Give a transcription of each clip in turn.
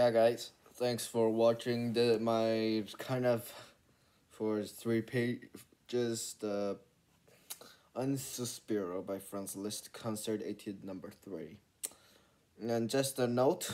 yeah, guys, thanks for watching my kind of for 3 pages the on Sospiro by Franz Liszt concert etude number 3. And just a note,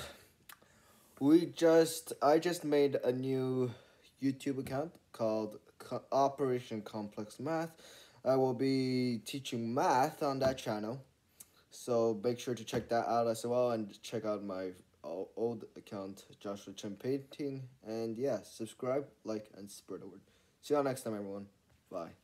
I just made a new YouTube account called Operation Complex Math. I will be teaching math on that channel, so make sure to check that out as well, and check out my old account, Joshua Chen Painting. And yeah, subscribe, like, and spread the word. See you all next time, everyone. Bye.